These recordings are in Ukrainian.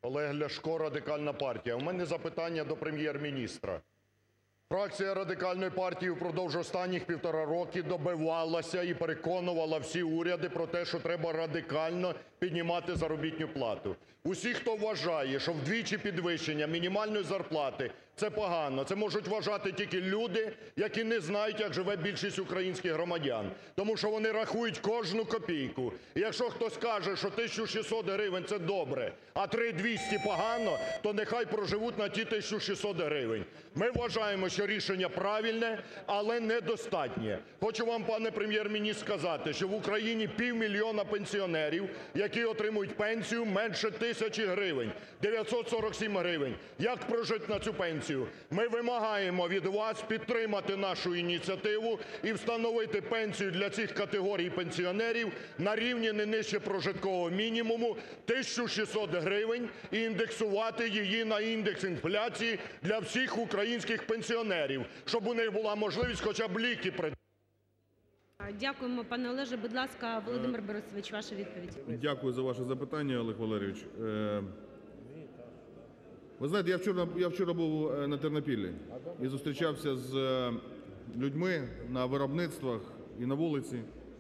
Олег Ляшко, Радикальна партія. У мене запитання до Прем'єр-міністра. Фракція Радикальної партії впродовж останніх 1,5 роки добивалася і переконувала всі уряди про те, що треба радикально піднімати заробітну плату. Усі, хто вважає, що вдвічі підвищення мінімальної зарплати – це погано, це можуть вважати тільки люди, які не знають, як живе більшість українських громадян. Тому що вони рахують кожну копійку. І якщо хтось каже, що 1600 гривень – це добре, а 3200 – погано, то нехай проживуть на ті 1600 гривень. Ми вважаємо, що рішення правильне, але недостатнє. Хочу вам, пане Прем'єр-міністр, сказати, що в Україні 500 000 пенсіонерів, які отримують пенсію менше 1000 гривень, 947 гривень. Як прожити на цю пенсію? Ми вимагаємо від вас підтримати нашу ініціативу і встановити пенсію для цих категорій пенсіонерів на рівні не нижче прожиткового мінімуму 1600 гривень і індексувати її на індекс інфляції для всіх українських пенсіонерів, щоб у них була можливість хоча б ліки придбати. Дякуємо, пане Олеже. Будь ласка, Володимир Борисович, ваша відповідь. Дякую за ваше запитання, Олег Валерійович. Ви знаєте, я вчора був на Тернопіллі і зустрічався з людьми на виробництвах і на вулиці.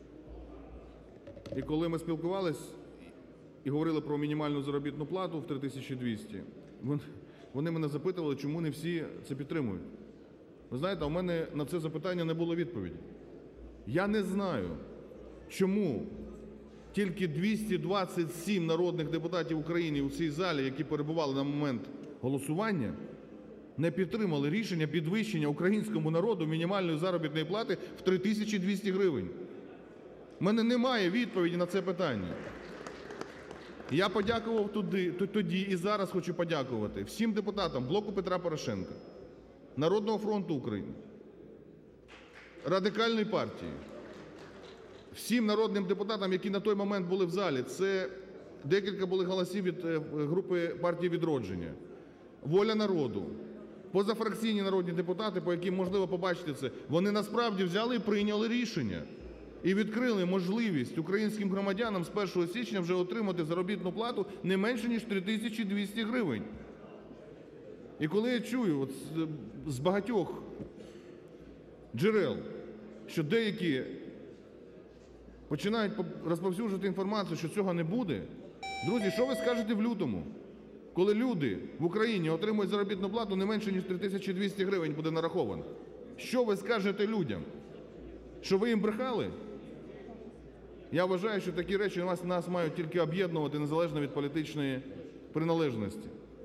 І коли ми спілкувались і говорили про мінімальну заробітну плату в 3200, вони мене запитували, чому не всі це підтримують. Ви знаєте, у мене на це запитання не було відповіді. Я не знаю, чому тільки 227 народних депутатів України у цій залі, які перебували на момент голосування, не підтримали рішення підвищення українському народу мінімальної заробітної плати в 3200 гривень. У мене немає відповіді на це питання. Я подякував тоді і зараз хочу подякувати всім депутатам Блоку Петра Порошенка, Народного фронту України, Радикальної партії, всім народним депутатам, які на той момент були в залі. Це декілька були голосів від групи партії "Відродження", "Воля народу", позафракційні народні депутати, по яким можливо побачити це. Вони насправді взяли і прийняли рішення. І відкрили можливість українським громадянам з 1 січня вже отримати заробітну плату не менше, ніж 3200 гривень. І коли я чую з багатьох джерел, що деякі починають розповсюджувати інформацію, що цього не буде, друзі, що ви скажете в лютому, коли люди в Україні отримують заробітну плату не менше, ніж 3200 гривень буде нараховано? Що ви скажете людям? Що ви їм брехали? Я вважаю, що такі речі нас мають тільки об'єднувати незалежно від політичної приналежності.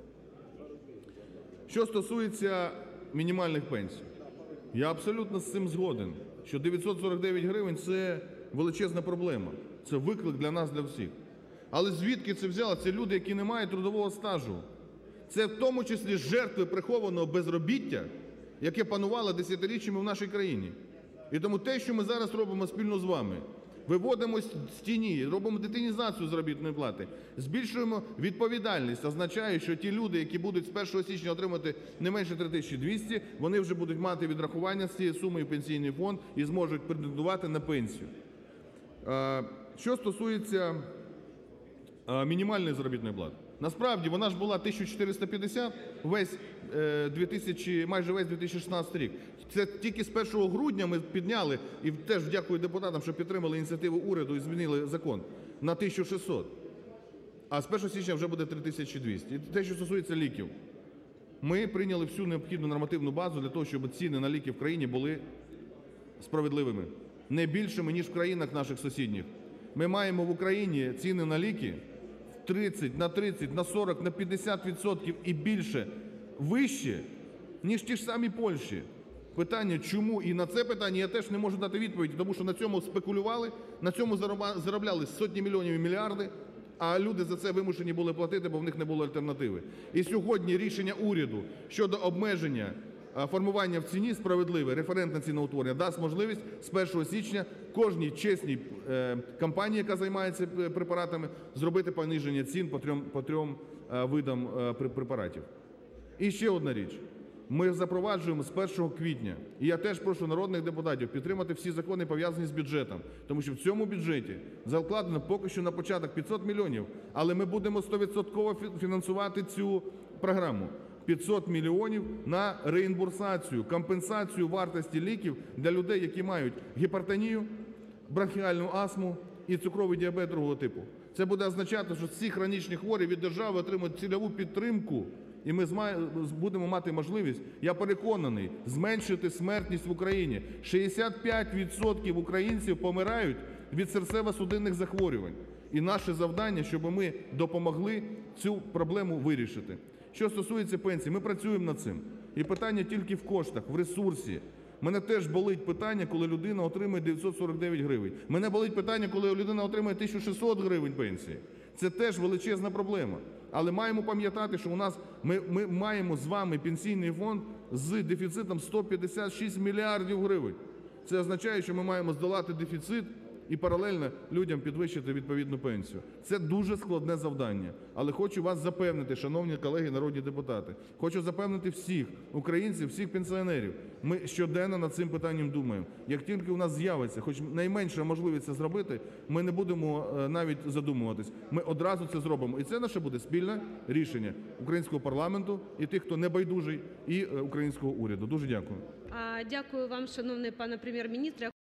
Що стосується мінімальних пенсій, я абсолютно з цим згоден, що 949 гривень – це величезна проблема, це виклик для нас, для всіх. Але звідки це взялося? Це люди, які не мають трудового стажу. Це в тому числі жертви прихованого безробіття, яке панувало десятиріччями в нашій країні. І тому те, що ми зараз робимо спільно з вами, виводимо з тіні, робимо детінізацію заробітної плати, збільшуємо відповідальність, означає, що ті люди, які будуть з 1 січня отримати не менше 3200, вони вже будуть мати відрахування з цієї суми в пенсійний фонд і зможуть претендувати на пенсію. Що стосується мінімальної заробітної плати. Насправді, вона ж була 1450 майже весь 2016 рік. Це тільки з 1 грудня ми підняли, і теж дякую депутатам, що підтримали ініціативу уряду і змінили закон, на 1600. А з 1 січня вже буде 3200. І те, що стосується ліків. Ми прийняли всю необхідну нормативну базу для того, щоб ціни на ліки в країні були справедливими. Не більшими, ніж в країнах наших сусідніх. Ми маємо в Україні ціни на ліки 30, на 30, на 40, на 50% і більше вище, ніж ті ж самі Польщі. Питання, чому? І на це питання я теж не можу дати відповідь, тому що на цьому спекулювали, на цьому заробляли сотні мільйонів і мільярди, а люди за це вимушені були платити, бо в них не було альтернативи. І сьогодні рішення уряду щодо обмеження формування в ціні справедливе, референтне ціноутворення, дасть можливість з 1 січня кожній чесній компанії, яка займається препаратами, зробити пониження цін по трьом видам препаратів. І ще одна річ. ми запроваджуємо з 1 квітня. І я теж прошу народних депутатів підтримати всі закони, пов'язані з бюджетом. Тому що в цьому бюджеті закладено поки що на початок 500 мільйонів, але ми будемо 100% фінансувати цю програму. 500 мільйонів на реімбурсацію, компенсацію вартості ліків для людей, які мають гіпертонію, бронхіальну астму і цукровий діабет другого типу. Це буде означати, що всі хронічні хворі від держави отримують цільову підтримку, і ми будемо мати можливість, я переконаний, зменшити смертність в Україні. 65% українців помирають від серцево-судинних захворювань. І наше завдання, щоб ми допомогли цю проблему вирішити. Що стосується пенсій, ми працюємо над цим. І питання тільки в коштах, в ресурсі. Мене теж болить питання, коли людина отримує 949 гривень. Мене болить питання, коли людина отримує 1600 гривень пенсії. Це теж величезна проблема. Але маємо пам'ятати, що ми маємо з вами пенсійний фонд з дефіцитом 156 мільярдів гривень. Це означає, що ми маємо здолати дефіцит і паралельно людям підвищити відповідну пенсію. Це дуже складне завдання. Але хочу вас запевнити, шановні колеги народні депутати, хочу запевнити всіх українців, всіх пенсіонерів, ми щоденно над цим питанням думаємо. Як тільки у нас з'явиться хоч найменша можливість це зробити, ми не будемо навіть задумуватись. Ми одразу це зробимо. І це наше буде спільне рішення українського парламенту і тих, хто небайдужий, і українського уряду. Дуже дякую. Дякую вам, шановний пане Прем'єр-міністре.